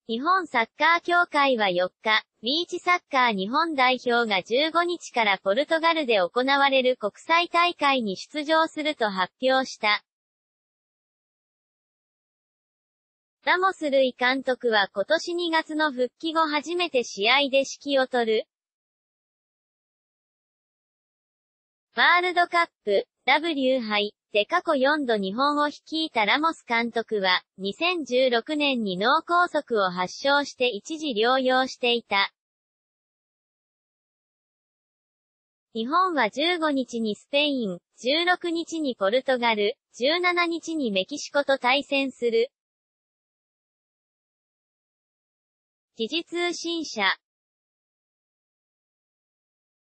日本サッカー協会は4日、ビーチサッカー日本代表が15日からポルトガルで行われる国際大会に出場すると発表した。ラモス・ルイ監督は今年2月の復帰後初めて試合で指揮を執る。ワールドカップ、W 杯で過去4度日本を率いたラモス監督は、2016年に脳梗塞を発症して一時療養していた。日本は15日にスペイン、16日にポルトガル、17日にメキシコと対戦する。時事通信社